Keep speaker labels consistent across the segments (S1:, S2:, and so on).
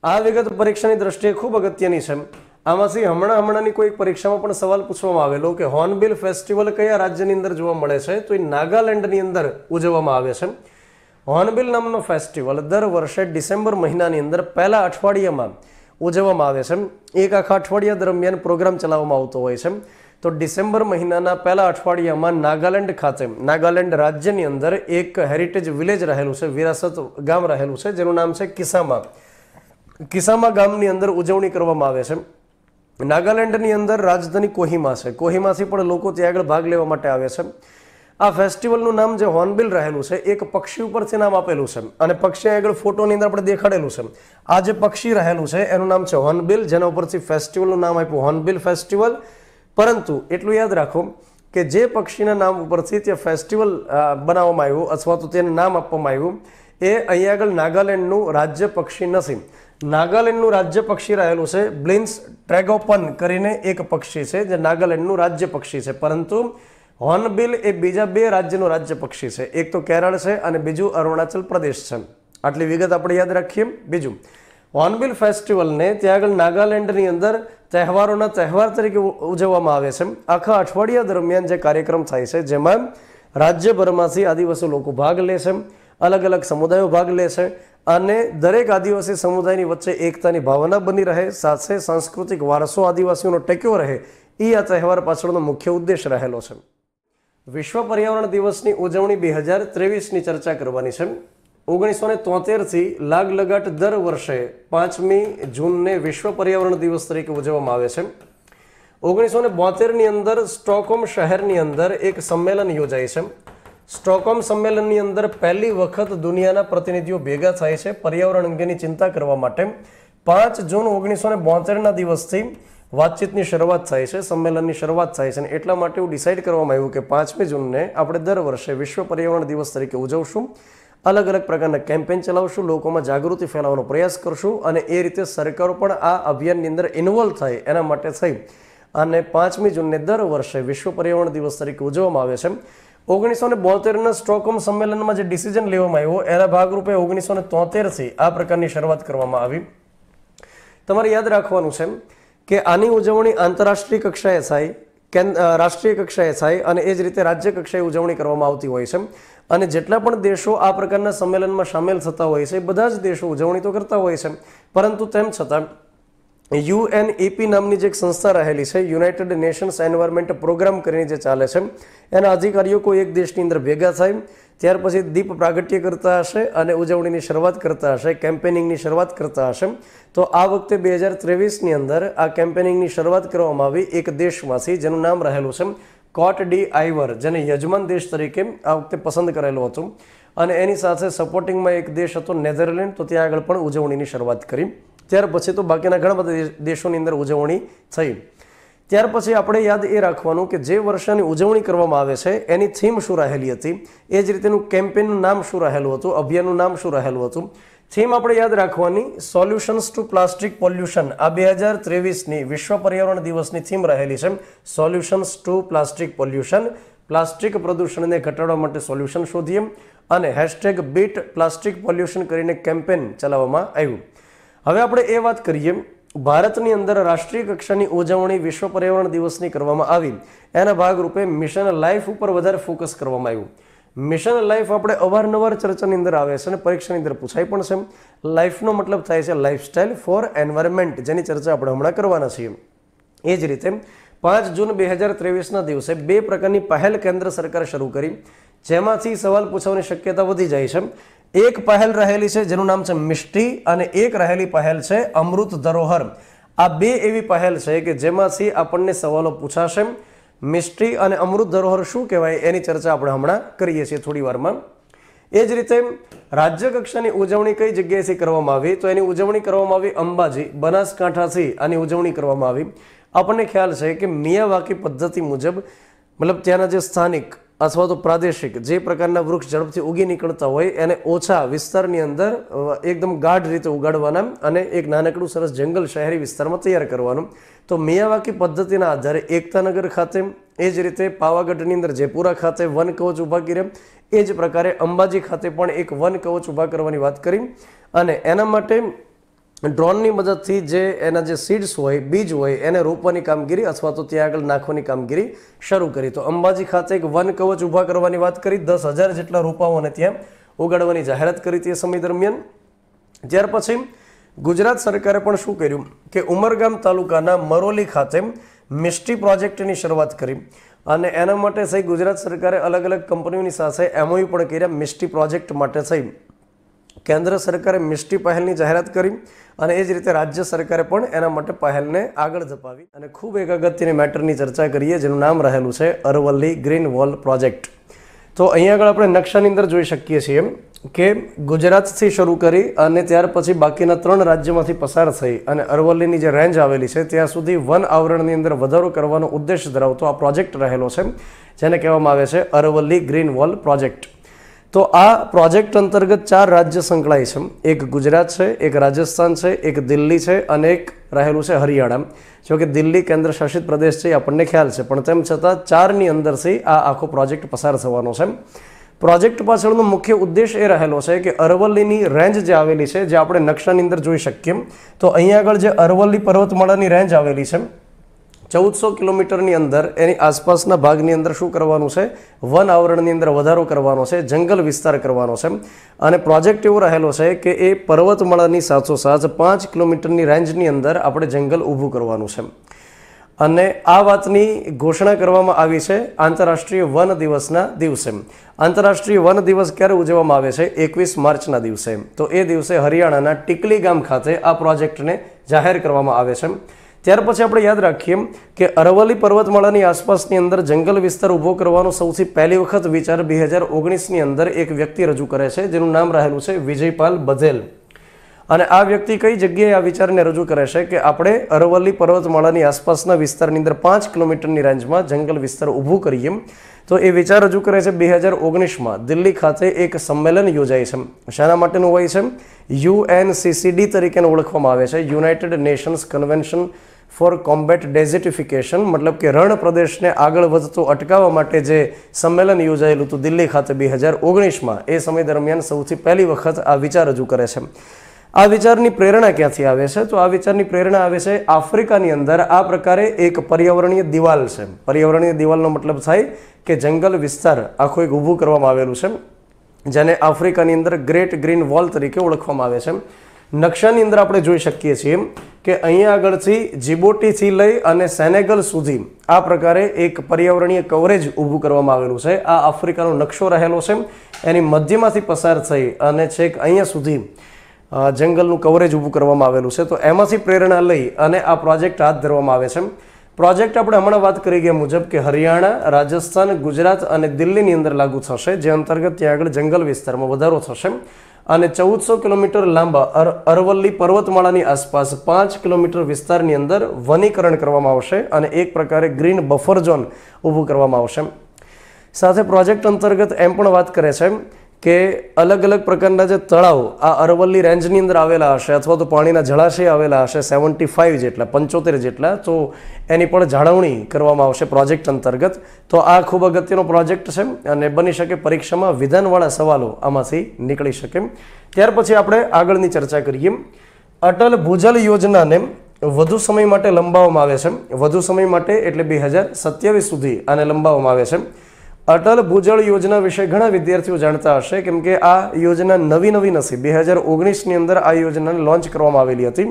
S1: આ વિગત પરીક્ષાની દ્રષ્ટિએ ખૂબ અગત્યની છે। આમાંથી હમણાંની કોઈ પરીક્ષામાં પણ સવાલ પૂછવામાં આવેલો કે હોર્નબિલ ફેસ્ટિવલ કયા રાજ્યની અંદર જોવા મળે છે, તો એ નાગાલેન્ડની અંદર ઉજવવામાં આવે છે। હોર્નબિલ નામનો ફેસ્ટિવલ દર વર્ષે ડિસેમ્બર મહિનાની અંદર પહેલા અઠવાડિયામાં ઉજવવામાં આવે છે। એક આખા અઠવાડિયા દરમિયાન પ્રોગ્રામ ચલાવવામાં આવતો હોય છે। તો ડિસેમ્બર મહિનાના પહેલા અઠવાડિયામાં નાગાલેન્ડ ખાતે નાગાલેન્ડ રાજ્યની અંદર એક હેરિટેજ વિલેજ રહેલું છે, વિરાસત ગામ રહેલું છે, જેનું નામ છે કિસામા। કિસામા ગામની અંદર ઉજવણી કરવામાં આવે છે। નાગાલેન્ડની અંદર રાજધાની કોહિમા છે, કોહિમાથી પણ લોકો ત્યાં આગળ ભાગ લેવા માટે આવે છે। આ ફેસ્ટિવલનું નામ જે હોર્નબિલ રહેલું છે એક પક્ષી ઉપરથી નામ આપેલું છે અને પક્ષી આગળ ફોટોની અંદર આપણે દેખાડેલું છે। આ જે પક્ષી રહેલું છે એનું નામ છે હોર્નબિલ, જેના ઉપરથી ફેસ્ટિવલનું નામ આપ્યું હોર્નબિલ ફેસ્ટિવલ। પરંતુ એટલું યાદ રાખો કે જે પક્ષીના નામ ઉપરથી ત્યાં ફેસ્ટિવલ બનાવવામાં આવ્યું અથવા તો તેને નામ આપવામાં આવ્યું એ અહીંયા આગળ નાગાલેન્ડનું રાજ્ય પક્ષી નથી। નાગાલેન્ડનું રાજ્ય પક્ષી રહેલું છે બ્લિન્સ ટ્રેગોપન કરીને એક પક્ષી છે જે નાગાલેન્ડનું રાજ્ય પક્ષી છે, પરંતુ હોર્નબિલ એ બીજા બે રાજ્યનું રાજ્ય પક્ષી છે, એક તો કેરળ છે અને બીજું અરુણાચલ પ્રદેશ છે। આટલી વિગત આપણે યાદ રાખીએ। બીજું, હોર્નબિલ ફેસ્ટિવલને ત્યાં આગળ નાગાલેન્ડની અંદર તહેવારોના તહેવાર તરીકે ઉજવવામાં આવે છે। આખા અઠવાડિયા દરમિયાન જે કાર્યક્રમ થાય છે જેમાં રાજ્યભરમાંથી આદિવાસી લોકો ભાગ લે છે, અલગ અલગ સમુદાયો ભાગ લે છે અને દરેક આદિવાસી સમુદાયની વચ્ચે એકતાની ભાવના બની રહે, સાથે સાંસ્કૃતિક વારસો આદિવાસીઓનો ટક્યો રહે, એ આ તહેવાર પાછળનો મુખ્ય ઉદ્દેશ રહેલો છે। વિશ્વ પર્યાવરણ દિવસની ઉજવણી 2023ની ચર્ચા કરવાની છે। 1973થી લાગલગાટ દર વર્ષે 5મી જૂનને વિશ્વ પર્યાવરણ દિવસ તરીકે ઉજવવામાં આવે છે। 1972ની અંદર સ્ટોકહોમ શહેરની અંદર એક સંમેલન યોજાય છે। સ્ટોકહોમ સંમેલનની અંદર પહેલી વખત દુનિયાના પ્રતિનિધિઓ ભેગા થાય છે પર્યાવરણ અંગેની ચિંતા કરવા માટે। 5 જૂન 1972ના દિવસથી વાતચીતની શરૂઆત થાય છે, સંમેલનની શરૂઆત થાય છે અને એટલા માટે એવું ડિસાઇડ કરવામાં આવ્યું કે 5મી જૂનને આપણે દર વર્ષે વિશ્વ પર્યાવરણ દિવસ તરીકે ઉજવશું, અલગ અલગ પ્રકારના કેમ્પેન ચલાવશું, લોકોમાં જાગૃતિ ફેલાવવાનો પ્રયાસ કરશું અને એ રીતે સરકારો પણ આ અભિયાનની અંદર ઇન્વોલ્વ થાય એના માટે થઈ અને 5મી જૂનને દર વર્ષે વિશ્વ પર્યાવરણ દિવસ તરીકે ઉજવવામાં આવે છે। 1972ના સ્ટોકહોમ સંમેલનમાં જે ડિસિઝન લેવામાં આવ્યો એના ભાગરૂપે 1973થી આ પ્રકારની શરૂઆત કરવામાં આવી। તમારે યાદ રાખવાનું છે કે આની ઉજવણી આંતરરાષ્ટ્રીય કક્ષાએ થાય, રાષ્ટ્રીય કક્ષાએ થાય અને એ જ રીતે રાજ્ય કક્ષાએ ઉજવણી કરવામાં આવતી હોય છે। અને જેટલા પણ દેશો આ પ્રકારના સંમેલનમાં સામેલ થતા હોય છે બધા જ દેશો ઉજવણી તો કરતા હોય છે, પરંતુ તેમ છતાં UNEP નામની જે એક સંસ્થા રહેલી છે, યુનાઇટેડ નેશન્સ એન્વાયરમેન્ટ પ્રોગ્રામ કરીને જે ચાલે છે, એના અધિકારીઓ કોઈ એક દેશની અંદર ભેગા થાય, ત્યાર પછી દીપ પ્રાગટ્ય કરતા હશે અને ઉજવણીની શરૂઆત કરતા હશે, કેમ્પેનિંગની શરૂઆત કરતા હશે। તો આ વખતે 2023ની અંદર આ કેમ્પેનિંગની શરૂઆત કરવામાં આવી એક દેશમાંથી જેનું નામ રહેલું છે કોટ ડી આઈવર, જેને યજમાન દેશ તરીકે આ વખતે પસંદ કરેલું હતું અને એની સાથે સપોર્ટિંગમાં એક દેશ હતો નેધરલેન્ડ, તો ત્યાં આગળ પણ ઉજવણીની શરૂઆત કરી। ત્યાર પછી તો બાકીના ઘણા બધા દેશોની અંદર ઉજવણી થઈ। ત્યાર પછી આપણે યાદ એ રાખવાનું કે જે વર્ષની ઉજવણી કરવામાં આવે છે એની થીમ શું રહેલી હતી, એ જ રીતેનું કેમ્પેનનું નામ શું રહેલું હતું, અભિયાનનું નામ શું રહેલું હતું। થીમ આપણે યાદ રાખવાની સોલ્યુશન્સ ટુ પ્લાસ્ટિક પોલ્યુશન, આ 2023ની વિશ્વ પર્યાવરણ દિવસની થીમ રહેલી છે solutions to plastic pollution, plastic પ્રદૂષણને ઘટાડવા માટે સોલ્યુશન શોધીએ અને #બીટ પ્લાસ્ટિક પોલ્યુશન કરીને કેમ્પેન ચલાવવામાં આવ્યું। હવે આપણે એ વાત કરીએ ભારતની અંદર રાષ્ટ્રીય કક્ષાની ઉજવણી વિશ્વ પર્યાવરણ દિવસની કરવામાં આવી, એના ભાગરૂપે મિશન લાઈફ ઉપર વધારે ફોકસ કરવામાં આવ્યું। મિશન લાઈફ આપણે અવારનવાર ચર્ચાની અંદર આવે છે અને પરીક્ષાની અંદર પૂછાય પણ છે। લાઈફનો મતલબ થાય છે લાઈફસ્ટાઈલ ફોર એન્વાયરમેન્ટ, જેની ચર્ચા આપણે હમણાં કરવાના છીએ। એ જ રીતે 5 જૂન 2023ના દિવસે 2 પ્રકારની પહેલ કેન્દ્ર સરકારે શરૂ કરી, જેમાંથી સવાલ પૂછવાની શક્યતા વધી જાય છે। એક પહેલ રહેલી છે જેનું નામ છે મિસ્ટી અને એક રહેલી પહેલ છે અમૃત ધરોહર। આ બે એવી પહેલ છે કે જેમાંથી આપણને સવાલો પૂછાશે। મિસ્ટી અને અમૃત ધરોહર શું કહેવાય એની ચર્ચા આપણે હમણાં કરીએ છીએ થોડી વારમાં। એ જ રીતે રાજ્ય કક્ષાની ઉજવણી કઈ જગ્યાએથી કરવામાં આવી, તો એની ઉજવણી કરવામાં આવી અંબાજી, બનાસકાંઠાથી આની ઉજવણી કરવામાં આવી। આપણને ખ્યાલ છે કે મિયાવાકી પદ્ધતિ મુજબ મતલબ ત્યાંના જે સ્થાનિક અથવા તો પ્રાદેશિક જે પ્રકારના વૃક્ષ ઝડપથી ઉગી નીકળતા હોય એને ઓછા વિસ્તારની અંદર એકદમ ગાઢ રીતે ઉગાડવાના અને એક નાનકડું સરસ જંગલ શહેરી વિસ્તારમાં તૈયાર કરવાનું। તો મિયાવાકી પદ્ધતિના આધારે એકતાનગર ખાતે, એ જ રીતે પાવાગઢની અંદર જયપુરા ખાતે વન કવચ ઊભા કર્યા, એ જ પ્રકારે અંબાજી ખાતે પણ એક વન કવચ ઊભા કરવાની વાત કરી અને એના માટે ડ્રોનની મદદથી જે એના જે સીડ્સ હોય, બીજ હોય, એને રોપવાની કામગીરી અથવા તો ત્યાં આગળ નાખવાની કામગીરી શરૂ કરી. તો અંબાજી ખાતે એક વન કવચ ઊભા કરવાની વાત કરી, 10,000 જેટલા રોપાઓને ત્યાં ઉગાડવાની જાહેરાત કરી તે સમય દરમિયાન. ત્યાર પછી ગુજરાત સરકારે પણ શું કર્યું કે ઉમરગામ તાલુકાના મરોલી ખાતે મિસ્ટી પ્રોજેક્ટની શરૂઆત કરી અને એના માટે થઈ ગુજરાત સરકારે અલગ અલગ કંપનીઓની સાથે એમઓયુ પણ કર્યા. મિસ્ટી પ્રોજેક્ટ માટે થઈ કેન્દ્ર સરકારે મિસ્ટી પહેલની જાહેરાત કરી અને એ જ રીતે રાજ્ય સરકારે પણ એના માટે પહેલને આગળ ધપાવી. અને ખૂબ એક અગત્યની મેટરની ચર્ચા કરીએ જેનું નામ રહેલું છે અરવલ્લી ગ્રીન વોલ પ્રોજેક્ટ. તો અહીંયા આગળ આપણે નકશાની અંદર જોઈ શકીએ છીએ કે ગુજરાતથી શરૂ કરી અને ત્યાર પછી બાકીના 3 રાજ્યોમાંથી પસાર થઈ અને અરવલ્લીની જે રેન્જ આવેલી છે ત્યાં સુધી વન આવરણની અંદર વધારો કરવાનો ઉદ્દેશ ધરાવતો આ પ્રોજેક્ટ રહેલો છે, જેને કહેવામાં આવે છે અરવલ્લી ગ્રીન વોલ પ્રોજેક્ટ. તો આ પ્રોજેક્ટ અંતર્ગત 4 રાજ્ય સંકળાય છે. એક ગુજરાત છે, એક રાજસ્થાન છે, એક દિલ્હી છે અને એક રહેલું છે હરિયાણા. જો કે દિલ્હી કેન્દ્ર શાસિત પ્રદેશ છે એ આપણને ખ્યાલ છે, પણ તેમ છતાં 4ની અંદરથી આ આખો પ્રોજેક્ટ પસાર થવાનો છે. પ્રોજેક્ટ પાછળનો મુખ્ય ઉદ્દેશ એ રહેલો છે કે અરવલ્લીની રેન્જ જે આવેલી છે, જે આપણે નકશાની અંદર જોઈ શકીએ, તો અહીંયા આગળ જે અરવલ્લી પર્વતમાળાની રેન્જ આવેલી છે 1400 કિલોમીટરની અંદર એની આસપાસના ભાગની અંદર શું કરવાનું છે, વન આવરણની અંદર વધારો કરવાનો છે, જંગલ વિસ્તાર કરવાનો છે. અને પ્રોજેક્ટ એવો રહેલો છે કે એ પર્વતમાળાની સાથોસાથ 5 કિલોમીટરની રેન્જની અંદર આપણે જંગલ ઊભું કરવાનું છે. અને આ વાતની ઘોષણા કરવામાં આવી છે આંતરરાષ્ટ્રીય વન દિવસના દિવસે. આંતરરાષ્ટ્રીય વન દિવસ ક્યારે ઉજવવામાં આવે છે? 21 માર્ચના દિવસે. તો એ દિવસે હરિયાણાના ટીકલી ગામ ખાતે આ પ્રોજેક્ટને જાહેર કરવામાં આવે છે. ત્યાર પછી આપણે યાદ રાખીએ કે અરવલ્લી પર્વતમાળાની આસપાસની અંદર જંગલ વિસ્તાર ઊભો કરવાનો સૌથી પહેલી વખત વિચાર 2019ની અંદર એક વ્યક્તિ રજૂ કરે છે જેનું નામ રહેલું છે વિજયપાલ બધેલ. અને આ વ્યક્તિ કઈ જગ્યાએ આ વિચારને રજૂ કરે છે કે આપણે અરવલ્લી પર્વતમાળાની આસપાસના વિસ્તારની અંદર 5 કિલોમીટરની રેન્જમાં જંગલ વિસ્તાર ઊભું કરીએ. તો એ વિચાર રજૂ કરે છે 2019માં દિલ્હી ખાતે એક સંમેલન યોજાય છે. શાના માટેનું હોય છે? UNCCD તરીકે ઓળખવામાં આવે છે, United Nations Convention for Combat Desertification. મતલબ કે રણ પ્રદેશને આગળ વધતો અટકાવવા માટે જે સંમેલન યોજાયેલું હતું દિલ્હી ખાતે 2019માં, એ સમય દરમિયાન સૌથી પહેલી વખત આ વિચાર રજૂ કરે છે. આ વિચારની પ્રેરણા ક્યાંથી આવે છે? તો આ વિચારની પ્રેરણા આવે છે આફ્રિકાની અંદર આ પ્રકારે એક પર્યાવરણીય દિવાલ છે. પર્યાવરણીય દિવાલનો મતલબ થાય કે જંગલ વિસ્તાર આખું એક ઊભું કરવામાં આવેલું છે, જેને આફ્રિકાની અંદર ગ્રેટ ગ્રીન વોલ તરીકે ઓળખવામાં આવે છે. નકશાની અંદર આપણે જોઈ શકીએ છીએ કે અહીંયા આગળથી જીબોટીથી લઈ અને સેનેગલ સુધી આ પ્રકારે એક પર્યાવરણીય કવરેજ ઊભું કરવામાં આવેલું છે. આ આફ્રિકાનો નકશો રહેલો છે, એની મધ્યમાંથી પસાર થઈ અને છેક અહીંયા સુધી જંગલનું કવરેજ ઊભું કરવામાં આવેલું છે. તો એમાંથી પ્રેરણા લઈ અને આ પ્રોજેક્ટ હાથ ધરવામાં આવે છે. પ્રોજેક્ટ આપણે હમણાં વાત કરી ગયા મુજબ કે હરિયાણા, રાજસ્થાન, ગુજરાત અને દિલ્હીની અંદર લાગુ થશે, જે અંતર્ગત ત્યાં આગળ જંગલ વિસ્તારમાં વધારો થશે. અને 1400 કિલોમીટર લાંબા અરવલ્લી પર્વતમાળાની આસપાસ 5 કિલોમીટર વિસ્તારની અંદર વનીકરણ કરવામાં આવશે અને એક પ્રકારે ગ્રીન બફર ઝોન ઊભું કરવામાં આવશે. સાથે પ્રોજેક્ટ અંતર્ગત એમ પણ વાત કરે છે કે અલગ અલગ પ્રકારના જે તળાવ આ અરવલ્લી રેન્જની અંદર આવેલા હશે અથવા તો પાણીના જળાશય આવેલા હશે 75 જેટલા, 75 જેટલા, તો એની પણ જાળવણી કરવામાં આવશે પ્રોજેક્ટ અંતર્ગત. તો આ ખૂબ અગત્યનો પ્રોજેક્ટ છે અને બની શકે પરીક્ષામાં વિધાનવાળા સવાલો આમાંથી નીકળી શકે. ત્યાર પછી આપણે આગળની ચર્ચા કરીએ. અટલ ભૂજલ યોજનાને વધુ સમય માટે લંબાવવામાં આવે છે. વધુ સમય માટે એટલે 2027 સુધી આને લંબાવવામાં આવે છે. અટલ ભૂજળ યોજના વિશે ઘણા વિદ્યાર્થીઓ જાણતા હશે, કેમ કે આ યોજના નવી નથી. 2019ની અંદર આ યોજનાને લોન્ચ કરવામાં આવેલી હતી.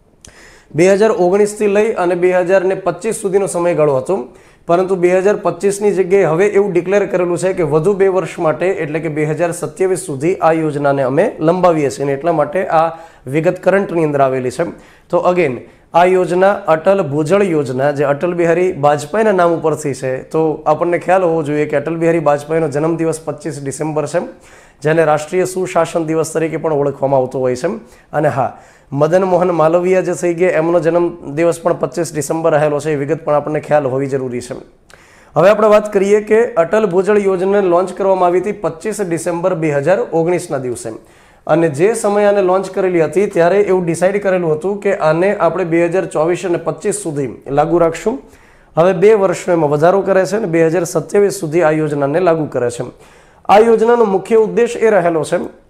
S1: 2019થી લઈ અને 2025 સુધીનો સમયગાળો હતો, પરંતુ 2025ની જગ્યાએ હવે એવું ડિક્લેર કરેલું છે કે વધુ 2 વર્ષ માટે એટલે કે 2027 સુધી આ યોજનાને અમે લંબાવીએ છીએ. એટલા માટે આ વિગત કરંટની અંદર આવેલી છે. તો અગેન આ યોજના અટલ ભૂજળ યોજના જે અટલ બિહારી વાજપેયીના નામ ઉપરથી છે. તો આપણને ખ્યાલ હોવો જોઈએ કે અટલ બિહારી વાજપેયીનો જન્મદિવસ 25 ડિસેમ્બર છે, જેને રાષ્ટ્રીય સુશાસન દિવસ તરીકે પણ ઓળખવામાં આવતો હોય છે. અને હા, મદન મોહન માલવીયા જે થઈ ગયા એમનો જન્મદિવસ પણ 25 ડિસેમ્બર રહેલો છે. એ વિગત પણ આપણને ખ્યાલ હોવી જરૂરી છે. હવે આપણે વાત કરીએ કે અટલ ભૂજળ યોજનાને લોન્ચ કરવામાં આવી હતી 25 ડિસેમ્બર 2019ના દિવસે. અને જે સમયે આને લોન્ચ કરેલી હતી ત્યારે એવું ડિસાઇડ કરેલું હતું કે આને આપણે 2024 અને 25 સુધી લાગુ રાખશું. હવે 2 વર્ષનો એમાં વધારો કરે છે અને 2027 સુધી આ યોજનાને લાગુ કરે છે. આ યોજનાનો મુખ્ય ઉદ્દેશ એ રહેલો છે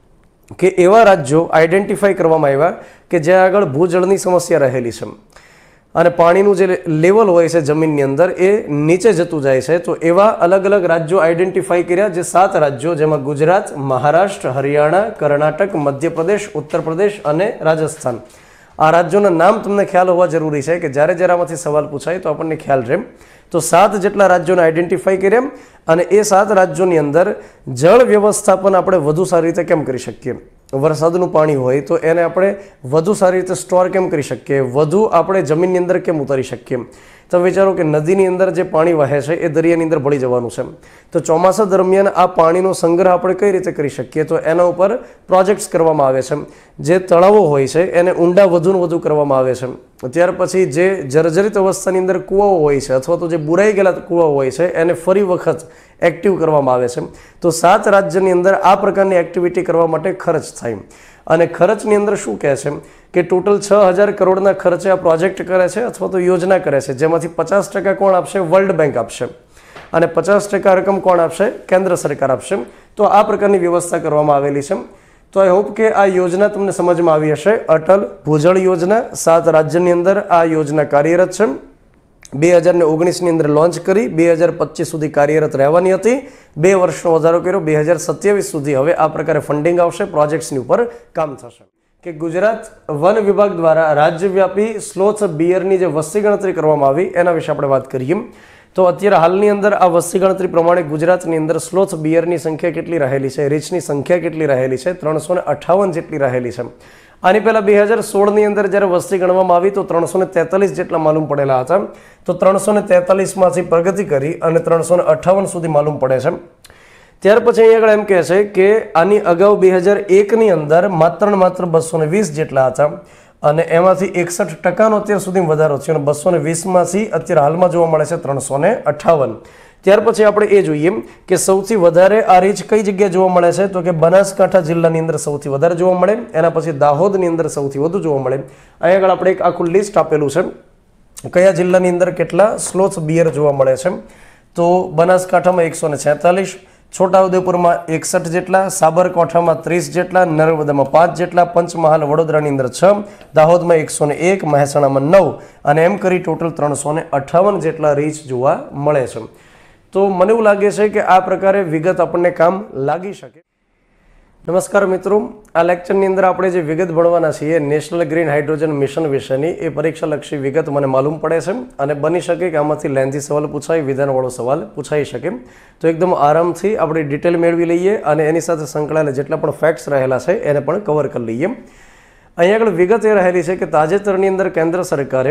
S1: કે એવા રાજ્યો આઈડેન્ટિફાઈ કરવામાં આવ્યા કે જ્યાં આગળ ભૂજળની સમસ્યા રહેલી છે અને પાણીનું જે લેવલ હોય છે જમીનની અંદર એ નીચે જતું જાય છે. તો એવા અલગ અલગ રાજ્યો આઈડેન્ટિફાઈ કર્યા, જે 7 રાજ્યો, જેમાં ગુજરાત, મહારાષ્ટ્ર, હરિયાણા, કર્ણાટક, મધ્યપ્રદેશ, ઉત્તર પ્રદેશ અને રાજસ્થાન. આ રાજ્યોના નામ તમને ખ્યાલ હોવા જરૂરી છે કે જ્યારે જ્યારે આમાંથી સવાલ પૂછાય તો આપણને ખ્યાલ રહે. તો 7 જેટલા રાજ્યોને આઈડેન્ટિફાઈ કર્યા અને એ 7 રાજ્યોની અંદર જળ વ્યવસ્થાપન આપણે વધુ સારી રીતે કેમ કરી શકીએ. વરસાદનું પાણી હોય તો એને આપણે વધુ સારી રીતે સ્ટોર કેમ કરી શકીએ, વધુ આપણે જમીનની અંદર કેમ ઉતારી શકીએ. તમે વિચારો કે નદીની અંદર જે પાણી વહે છે એ દરિયાની અંદર ભળી જવાનું છે. તો ચોમાસા દરમિયાન આ પાણીનો સંગ્રહ આપણે કઈ રીતે કરી શકીએ, તો એના ઉપર પ્રોજેક્ટ્સ કરવામાં આવે છે. જે તળાવો હોય છે એને ઊંડા વધુને વધુ કરવામાં આવે છે. ત્યાર પછી જે જર્જરિત અવસ્થાની અંદર કૂવાઓ હોય છે અથવા તો જે બુરાઈ ગયેલા કૂવાઓ હોય છે એને ફરી વખત એક્ટિવ કરવામાં આવે છે. તો 7 રાજ્યની અંદર આ પ્રકારની એક્ટિવિટી કરવા માટે ખર્ચ થાય. અને ખર્ચની અંદર શું કહે છે કે ટોટલ 6,000 કરોડના ખર્ચે આ પ્રોજેક્ટ કરે છે અથવા તો યોજના કરે છે, જેમાંથી 50% કોણ આપશે? વર્લ્ડ બેંક આપશે અને 50% રકમ કોણ આપશે? કેન્દ્ર સરકાર આપશે. તો આ પ્રકારની વ્યવસ્થા કરવામાં આવેલી છે. તો આઈ હોપ કે આ યોજના તમને સમજમાં આવી હશે. અટલ ભૂજળ યોજના 7 રાજ્યની અંદર આ યોજના કાર્યરત છે. 2019ની અંદર લોન્ચ કરી 2025 સુધી કાર્યરત રહેવાની હતી. 2 વર્ષનો વધારો કર્યો, 2027 સુધી હવે આ પ્રકારે ફંડિંગ આવશે, પ્રોજેક્ટ્સની ઉપર કામ થશે. કે ગુજરાત વન વિભાગ દ્વારા રાજ્યવ્યાપી સ્લોથ બિયરની જે વસ્તી ગણતરી કરવામાં આવી એના વિશે આપણે વાત કરીએ. તો અત્યારે હાલની અંદર આ વસ્તી ગણતરી પ્રમાણે ગુજરાતની અંદર સ્લોથ બિયરની સંખ્યા કેટલી રહેલી છે, રીંછની સંખ્યા કેટલી રહેલી છે? 358 જેટલી રહેલી છે. આની પહેલાં 2016ની અંદર જ્યારે વસ્તી ગણવામાં આવી તો 343 જેટલા માલુમ પડેલા હતા. તો 343માંથી પ્રગતિ કરી અને 358 સુધી માલુમ પડે છે. ત્યાર પછી અહીં આગળ એમ કહે છે કે આની અગાઉ 2001ની અંદર માત્ર 220 જેટલા હતા અને એમાંથી 61% અત્યાર સુધી વધારો થયો અને 220માંથી અત્યારે હાલમાં જોવા મળે છે 358. ત્યાર પછી આપણે એ જોઈએ કે સૌથી વધારે આ રીંછ કઈ જગ્યાએ જોવા મળે છે, તો કે બનાસકાંઠા જિલ્લાની અંદર સૌથી વધારે જોવા મળે. એના પછી દાહોદની અંદર સૌથી વધુ જોવા મળે. અહીં આગળ આપણે એક આખું લિસ્ટ આપેલું છે કયા જિલ્લાની અંદર કેટલા સ્લોથ બિયર જોવા મળે છે. તો બનાસકાંઠામાં 146, છોટાઉદેપુરમાં 61 જેટલા, સાબરકાંઠામાં 30 જેટલા, નર્મદામાં 5 જેટલા, પંચમહાલ વડોદરાની અંદર 6, દાહોદમાં 101, મહેસાણામાં 9 અને એમ કરી ટોટલ 358 જેટલા રીંછ જોવા મળે છે. તો મને એવું લાગે છે કે આ પ્રકારે વિગત આપણને કામ લાગી શકે. નમસ્કાર મિત્રો, આ લેક્ચરની અંદર આપણે જે વિગત ભણવાના છીએ નેશનલ ગ્રીન હાઇડ્રોજન મિશન વિશેની એ પરીક્ષાલક્ષી વિગત મને માલુમ પડે છે અને બની શકે કે આમાંથી લેન્થી સવાલ પૂછાય, વિધાનવાળો સવાલ પૂછાઈ શકે. તો એકદમ આરામથી આપણે ડિટેલ મેળવી લઈએ અને એની સાથે સંકળાયેલા જેટલા પણ ફેક્ટ્સ રહેલા છે એને પણ કવર કરી લઈએ. અહીંયા આગળ વિગત એ રહેલી છે કે તાજેતરની અંદર કેન્દ્ર સરકારે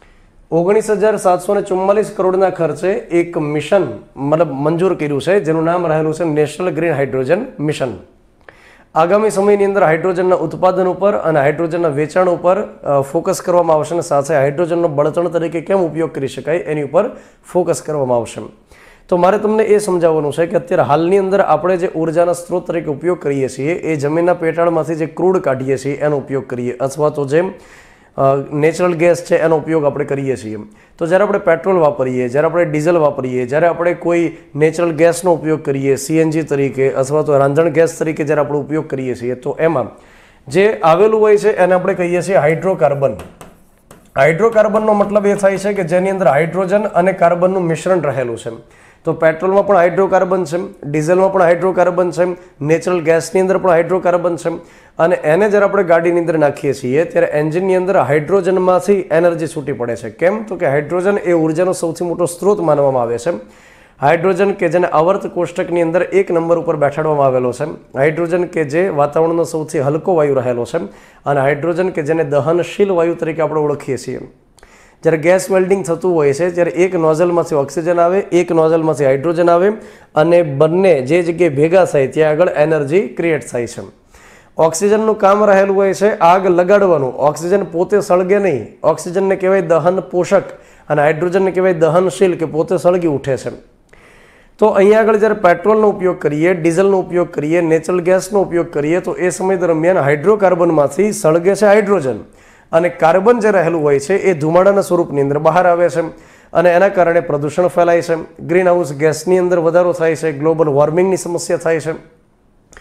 S1: 19,744 કરોડના ખર્ચે એક મિશન મંજૂર કર્યું છે જેનું નામ રહેલું છે નેશનલ ગ્રીન હાઇડ્રોજન મિશન. આગામી સમયની અંદર હાઇડ્રોજનના ઉત્પાદન ઉપર અને હાઇડ્રોજનના વેચાણ ઉપર ફોકસ કરવામાં આવશે અને સાથે હાઇડ્રોજનનો બળતણ તરીકે કેમ ઉપયોગ કરી શકાય એની ઉપર ફોકસ કરવામાં આવશે. તો મારે તમને એ સમજાવવાનું છે કે અત્યારે હાલની અંદર આપણે જે ઉર્જાના સ્ત્રોત તરીકે ઉપયોગ કરીએ છીએ એ જમીનના પેટાળમાંથી જે ક્રૂડ કાઢીએ છીએ એનો ઉપયોગ કરીએ અથવા તો જે નેચરલ ગેસ છે એનો ઉપયોગ આપણે કરીએ છીએ. તો જ્યારે આપણે પેટ્રોલ વાપરીએ, જ્યારે આપણે ડીઝલ વાપરીએ, જ્યારે આપણે કોઈ નેચરલ ગેસનો ઉપયોગ કરીએ CNG તરીકે અથવા તો રાંધણ ગેસ તરીકે જ્યારે આપણે ઉપયોગ કરીએ છીએ તો એમાં જે આવેલું હોય છે એને આપણે કહીએ છીએ હાઇડ્રોકાર્બન. હાઇડ્રોકાર્બનનો મતલબ એ થાય છે કે જેની અંદર હાઇડ્રોજન અને કાર્બનનું મિશ્રણ રહેલું છે. તો પેટ્રોલમાં પણ હાઇડ્રોકાર્બન છે, ડીઝલમાં પણ હાઇડ્રોકાર્બન છે, નેચરલ ગેસની અંદર પણ હાઇડ્રોકાર્બન છે અને એને જ્યારે આપણે ગાડીની અંદર નાખીએ છીએ ત્યારે એન્જિનની અંદર હાઇડ્રોજનમાંથી એનર્જી છૂટી પડે છે. કેમ? તો કે હાઇડ્રોજન એ ઉર્જાનો સૌથી મોટો સ્ત્રોત માનવામાં આવે છે. હાઇડ્રોજન કે જેને આવર્ત કોષ્ટકની અંદર 1 નંબર ઉપર બેસાડવામાં આવેલો છે, હાઇડ્રોજન કે જે વાતાવરણનો સૌથી હલકો વાયુ રહેલો છે અને હાઇડ્રોજન કે જેને દહનશીલ વાયુ તરીકે આપણે ઓળખીએ છીએ. જ્યારે ગેસ વેલ્ડિંગ થતું હોય છે ત્યારે એક નોઝલમાંથી ઓક્સિજન આવે, એક નોઝલમાંથી હાઇડ્રોજન આવે અને બંને જે જગ્યાએ ભેગા થાય ત્યાં આગળ એનર્જી ક્રિએટ થાય છે. ઓક્સિજનનું કામ રહેલું હોય છે આગ લગાડવાનું. ઓક્સિજન પોતે સળગે નહીં, ઓક્સિજનને કહેવાય દહન પોષક અને હાઇડ્રોજનને કહેવાય દહનશીલ કે પોતે સળગી ઉઠે છે. તો અહીંયા આગળ જ્યારે પેટ્રોલનો ઉપયોગ કરીએ, ડીઝલનો ઉપયોગ કરીએ, નેચરલ ગેસનો ઉપયોગ કરીએ તો એ સમય દરમિયાન હાઇડ્રોકાર્બનમાંથી સળગે છે હાઇડ્રોજન અને કાર્બન જે રહેલું હોય છે એ ધુમાડાના સ્વરૂપની અંદર બહાર આવે છે અને એના કારણે પ્રદૂષણ ફેલાય છે, ગ્રીન હાઉસ ગેસની અંદર વધારો થાય છે, ગ્લોબલ વોર્મિંગની સમસ્યા થાય છે.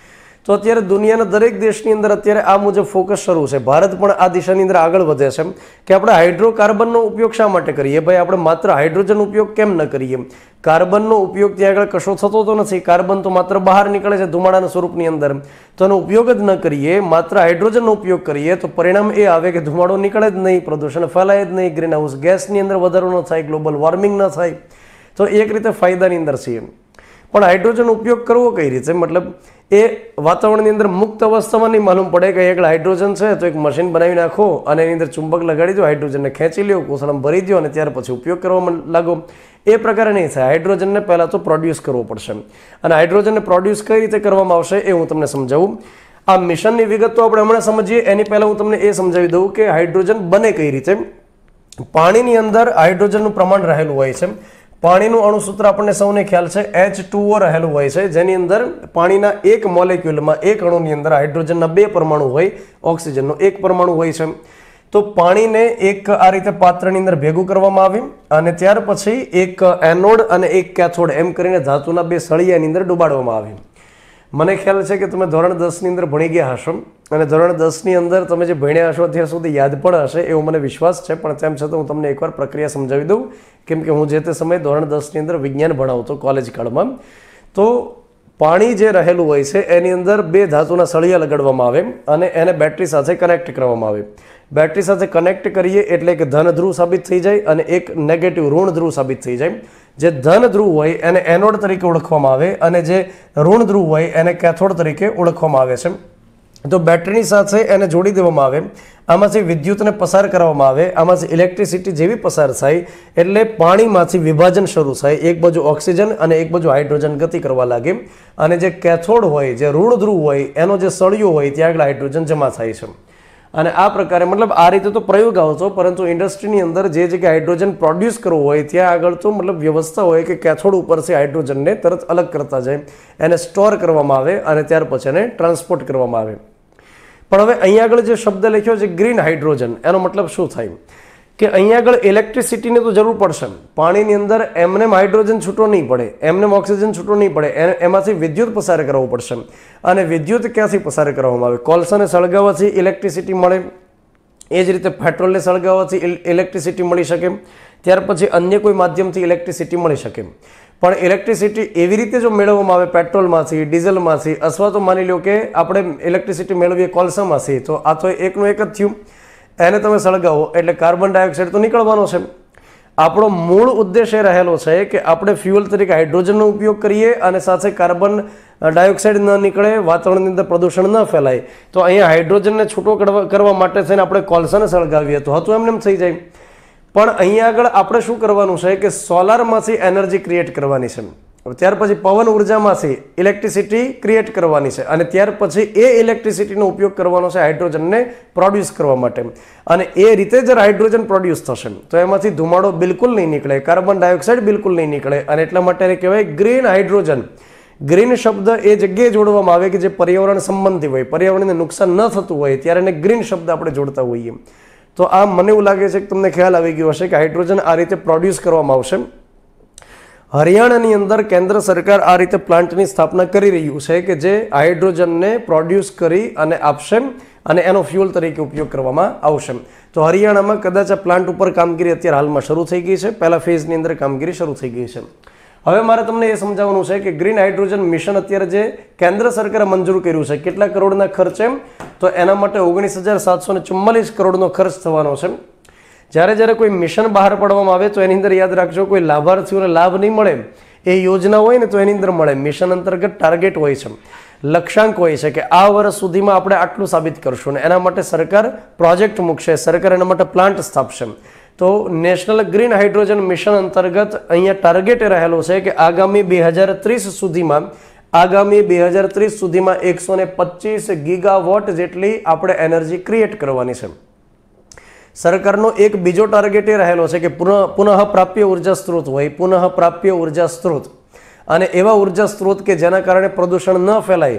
S1: તો અત્યારે દુનિયાના દરેક દેશની અંદર અત્યારે આ મુજબ ફોકસ શરૂ છે. ભારત પણ આ દિશાની અંદર આગળ વધે છે કે આપણે હાઇડ્રોકાર્બનનો ઉપયોગ શા માટે કરીએ ભાઈ? આપણે માત્ર હાઇડ્રોજન ઉપયોગ કેમ ન કરીએ? કાર્બનનો ઉપયોગ ત્યાં આગળ કશો થતો તો નથી. કાર્બન તો માત્ર બહાર નીકળે છે ધુમાડાના સ્વરૂપની અંદર, તો એનો ઉપયોગ જ ન કરીએ, માત્ર હાઇડ્રોજનનો ઉપયોગ કરીએ તો પરિણામ એ આવે કે ધુમાડો નીકળે જ નહીં, પ્રદૂષણ ફેલાય જ નહીં, ગ્રીન હાઉસ ગેસની અંદર વધારો ન થાય, ગ્લોબલ વોર્મિંગ ન થાય. તો એક રીતે ફાયદાની અંદર છીએ. પણ હાઇડ્રોજન ઉપયોગ કરવો કઈ રીતે? મતલબ એ વાતાવરણની અંદર મુક્ત અવસ્થામાં નહીં માલુમ પડે કે એક હાઇડ્રોજન છે તો એક મશીન બનાવી નાખો અને એની અંદર ચુંબક લગાડી દો, હાઇડ્રોજનને ખેંચી લો, કોસળામાં ભરી દો અને ત્યાર પછી ઉપયોગ કરવામાં લાગો. એ પ્રકારે નહીં થાય. હાઇડ્રોજનને પહેલાં તો પ્રોડ્યુસ કરવો પડશે. અને હાઇડ્રોજનને પ્રોડ્યુસ કઈ રીતે કરવામાં આવશે એ હું તમને સમજાવું. આ મિશનની વિગત તો આપણે હમણાં સમજીએ, એની પહેલાં હું તમને એ સમજાવી દઉં કે હાઇડ્રોજન બને કઈ રીતે. પાણીની અંદર હાઇડ્રોજનનું પ્રમાણ રહેલું હોય છે. પાણીનું અણુસૂત્ર આપણને સૌને ખ્યાલ છે, H2O રહેલું હોય છે, જેની અંદર પાણીના એક મોલેક્યુલમાં, એક અણુની અંદર હાઇડ્રોજનના 2 પરમાણુ હોય, ઓક્સિજનનો 1 પરમાણુ હોય છે. તો પાણીને એક આ રીતે પાત્રની અંદર ભેગું કરવામાં આવે અને ત્યાર પછી એક એનોડ અને એક કેથોડ એમ કરીને ધાતુના 2 સળિયાની અંદર ડુબાડવામાં આવે. મને ખ્યાલ છે કે તમે ધોરણ 10ની અંદર ભણી ગયા હશો અને ધોરણ 10ની અંદર તમે જે ભણ્યા હશો અત્યાર સુધી યાદ પણ હશે એવો મને વિશ્વાસ છે. પણ તેમ છતાં હું તમને એકવાર પ્રક્રિયા સમજાવી દઉં, કેમ કે હું જે તે સમયે ધોરણ 10ની અંદર વિજ્ઞાન ભણાવતો કોલેજ કાળમાં. તો પાણી જે રહેલું હોય છે એની અંદર 2 ધાતુના સળિયા લગાડવામાં આવે અને એને બેટરી સાથે કનેક્ટ કરવામાં આવે. બેટરી સાથે કનેક્ટ કરીએ એટલે કે ધન ધ્રુવ સાબિત થઈ જાય અને એક નેગેટિવ ઋણ ધ્રુવ સાબિત થઈ જાય. જે ધન ધ્રુવ હોય એને એનોડ તરીકે ઓળખવામાં આવે અને જે ઋણ ધ્રુવ હોય એને કેથોડ તરીકે ઓળખવામાં આવે છે. તો બેટરીની સાથે એને જોડી દેવામાં આવે, આમાંથી વિદ્યુતને પસાર કરવામાં આવે, આમાંથી ઇલેક્ટ્રિસિટી જેવી પસાર થાય એટલે પાણીમાંથી વિભાજન શરૂ થાય. એક બાજુ ઓક્સિજન અને એક બાજુ હાઇડ્રોજન ગતિ કરવા લાગે અને જે કેથોડ હોય, જે ઋણ ધ્રુવ હોય, એનો જે સળિયો હોય ત્યાં આગળ હાઇડ્રોજન જમા થાય છે. અને આ પ્રકારે મતલબ આ રીતે તો પ્રયોગ આવતો, પરંતુ ઇન્ડસ્ટ્રીની અંદર જે જગ્યાએ હાઇડ્રોજન પ્રોડ્યુસ કરવું હોય ત્યાં આગળ તો મતલબ વ્યવસ્થા હોય કે કેથોડ ઉપરથી હાઇડ્રોજનને તરત અલગ કરતા જાય, એને સ્ટોર કરવામાં આવે અને ત્યાર પછી એને ટ્રાન્સપોર્ટ કરવામાં આવે. પણ હવે અહીંયા આગળ જે શબ્દ લખ્યો છે ગ્રીન હાઇડ્રોજન, એનો મતલબ શું થાય કે અહીંયા આગળ ઇલેક્ટ્રિસિટીની તો જરૂર પડશે. પાણીની અંદર એમને હાઇડ્રોજન છૂટો નહીં પડે, એમને ઓક્સિજન છૂટો નહીં પડે, એમાંથી વિદ્યુત પસાર કરવું પડશે. અને વિદ્યુત ક્યાંથી પસાર કરવામાં આવે? કોલસાને સળગાવવાથી ઇલેક્ટ્રિસિટી મળે, એ જ રીતે પેટ્રોલને સળગાવવાથી ઇલેક્ટ્રિસિટી મળી શકે, ત્યાર પછી અન્ય કોઈ માધ્યમથી ઇલેક્ટ્રિસિટી મળી શકે. પણ ઇલેક્ટ્રિસિટી એવી રીતે જો મેળવવામાં આવે પેટ્રોલમાંથી, ડીઝલમાંથી, અથવા તો માની લો કે આપણે ઇલેક્ટ્રિસિટી મેળવીએ કોલસામાંથી, તો આ તો એકનું એક જ થયું. એને તમે સળગાવો એટલે કાર્બન ડાયોક્સાઇડ તો નીકળવાનો છે. આપણો મૂળ ઉદ્દેશ એ રહેલો છે કે આપણે ફ્યુઅલ તરીકે હાઇડ્રોજનનો ઉપયોગ કરીએ અને સાથે કાર્બન ડાયોક્સાઇડ ન નીકળે, વાતાવરણની અંદર પ્રદૂષણ ન ફેલાય. તો અહીંયા હાઇડ્રોજનને છૂટો કરવા માટે થઈને આપણે કોલસાને સળગાવીએ તો હતું એમને થઈ જાય. પણ અહીંયા આગળ આપણે શું કરવાનું છે કે સોલારમાંથી એનર્જી ક્રિએટ કરવાની છે, ત્યાર પછી પવન ઉર્જામાંથી ઇલેક્ટ્રિસિટી ક્રિએટ કરવાની છે અને ત્યાર પછી એ ઇલેક્ટ્રિસિટીનો ઉપયોગ કરવાનો છે હાઇડ્રોજનને પ્રોડ્યુસ કરવા માટે. અને એ રીતે જ્યારે હાઇડ્રોજન પ્રોડ્યુસ થશે તો એમાંથી ધુમાડો બિલકુલ નહીં નીકળે, કાર્બન ડાયોક્સાઇડ બિલકુલ નહીં નીકળે અને એટલા માટે એને કહેવાય ગ્રીન હાઇડ્રોજન. ગ્રીન શબ્દ એ જગ્યાએ જોડવામાં આવે કે જે પર્યાવરણ સંબંધી હોય, પર્યાવરણને નુકસાન ન થતું હોય ત્યારે એને ગ્રીન શબ્દ આપણે જોડતા હોઈએ. તો આ મને એવું લાગે છે કે તમને ખ્યાલ આવી ગયો હશે કે હાઇડ્રોજન આ રીતે પ્રોડ્યુસ કરવામાં આવશે. હરિયાણાની અંદર કેન્દ્ર સરકાર આ રીતે પ્લાન્ટની સ્થાપના કરી રહ્યું છે કે જે હાઇડ્રોજનને પ્રોડ્યુસ કરી અને આપશે અને એનો ફ્યુઅલ તરીકે ઉપયોગ કરવામાં આવશે. તો હરિયાણામાં કદાચ આ પ્લાન્ટ ઉપર કામગીરી અત્યારે હાલમાં શરૂ થઈ ગઈ છે, પહેલા ફેઝની અંદર કામગીરી શરૂ થઈ ગઈ છે. હવે મારે તમને એ સમજાવવાનું છે કે ગ્રીન હાઇડ્રોજન મિશન અત્યારે જે કેન્દ્ર સરકારે મંજૂર કર્યું છે, કેટલા કરોડના ખર્ચે? તો એના માટે 19,744 કરોડનો ખર્ચ થવાનો છે. જ્યારે કોઈ મિશન બહાર પાડવામાં આવે તો એની અંદર યાદ રાખજો કોઈ લાભાર્થીઓને લાભ નહીં મળે. એ યોજના હોય ને તો એની અંદર મળે. મિશન અંતર્ગત ટાર્ગેટ હોય છે, લક્ષ્યાંક હોય છે કે આ વર્ષ સુધીમાં આપણે આટલું સાબિત કરશું ને એના માટે સરકાર પ્રોજેક્ટ મૂકશે, સરકાર એના માટે પ્લાન્ટ સ્થાપશે. તો નેશનલ ગ્રીન હાઇડ્રોજન મિશન અંતર્ગત અહીંયા ટાર્ગેટ એ રહેલો છે કે આગામી 2030 સુધીમાં 125 ગીગાવોટ જેટલી આપણે એનર્જી ક્રિએટ કરવાની છે. સરકારનો એક બીજો ટાર્ગેટ એ રહેલો છે કે પુનઃ પ્રાપ્ય ઉર્જા સ્ત્રોત હોય, પુનઃ પ્રાપ્ય ઉર્જા સ્ત્રોત, અને એવા ઉર્જા સ્ત્રોત કે જેના કારણે પ્રદૂષણ ન ફેલાય.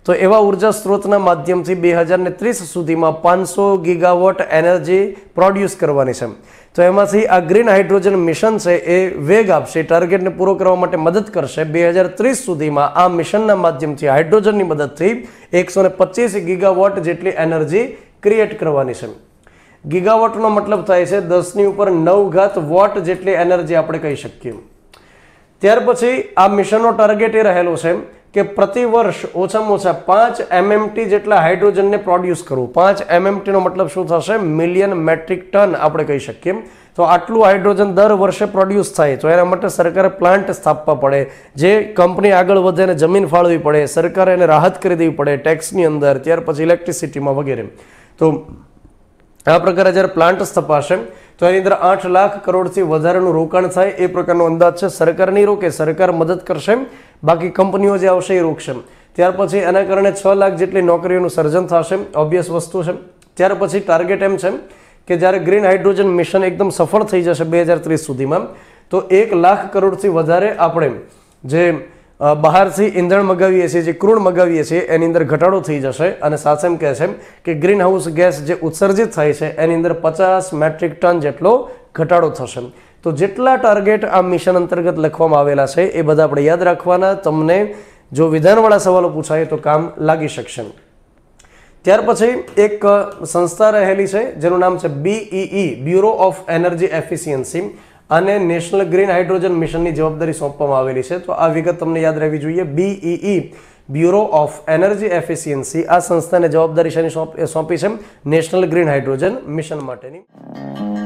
S1: તો એવા ઉર્જા સ્ત્રોતના માધ્યમથી 2030 સુધીમાં 500 ગીગાવોટ એનર્જી પ્રોડ્યુસ કરવાની છે. તો એમાંથી આ ગ્રીન હાઇડ્રોજન મિશન છે એ વેગ આપશે, ટાર્ગેટને પૂરો કરવા માટે મદદ કરશે. 2030 સુધીમાં આ મિશનના માધ્યમથી હાઇડ્રોજનની મદદથી 125 ગીગાવોટ જેટલી એનર્જી ક્રિએટ કરવાની છે. ગીગાવોટનો મતલબ થાય છે 10⁹ વોટ જેટલી એનર્જી આપણે કહી શકીએ. ત્યાર પછી આ મિશનનો ટાર્ગેટ એ રહેલો છે કે પ્રતિ વર્ષ ઓછામાં ઓછા 5 MMT જેટલા હાઇડ્રોજનને પ્રોડ્યુસ કરવું. 5 MMT નો મતલબ શું થશે? મિલિયન મેટ્રિક ટન આપણે કહી શકીએ. તો આટલું હાઇડ્રોજન દર વર્ષે પ્રોડ્યુસ થાય તો એના માટે સરકારે પ્લાન્ટ સ્થાપવા પડે, જે કંપની આગળ વધે એને જમીન ફાળવવી પડે, સરકારે એને રાહત કરી દેવી પડે ટેક્સની અંદર, ત્યાર પછી ઇલેક્ટ્રિસિટીમાં વગેરે. તો આ પ્રકારે જ્યારે પ્લાન્ટ સ્થપાશે તો એની અંદર 8 લાખ કરોડથી વધારેનું રોકાણ થાય એ પ્રકારનો અંદાજ છે. સરકાર નહીં રોકે, સરકાર મદદ કરશે, બાકી કંપનીઓ જે આવશે એ રોકશે. ત્યાર પછી એના કારણે 6 લાખ જેટલી નોકરીઓનું સર્જન થશે, ઓબ્વિયસ વસ્તુ છે. ત્યાર પછી ટાર્ગેટ એમ છે કે જ્યારે ગ્રીન હાઇડ્રોજન મિશન એકદમ સફળ થઈ જશે 2030 સુધીમાં, તો 1 લાખ કરોડથી વધારે આપણે જે બહારથી ઈંધણ મગાવીએ છીએ, જે ક્રૂડ મગાવીએ છીએ એની અંદર ઘટાડો થઈ જશે. અને સાથે એમ કહે છે કે ગ્રીન હાઉસ ગેસ જે ઉત્સર્જિત થાય છે એની અંદર 50 મેટ્રિક ટન જેટલો ઘટાડો થશે. તો જેટલા ટાર્ગેટ આ મિશન અંતર્ગત લખવામાં આવેલા છે એ બધા આપણે યાદ રાખવાના. તમને જો વિધાનવાળા સવાલો પૂછાય તો કામ લાગી શકશે. ત્યાર પછી એક સંસ્થા રહેલી છે જેનું નામ છે BEE, Bureau of Energy Efficiency. અને નેશનલ ગ્રીન હાઇડ્રોજન મિશનની જવાબદારી સોંપવામાં આવેલી છે. તો આ વિગત તમને યાદ રહેવી જોઈએ. BEE, Bureau of Energy Efficiency, આ સંસ્થાને જવાબદારી શેની સોંપી છે? નેશનલ ગ્રીન હાઇડ્રોજન મિશન માટેની.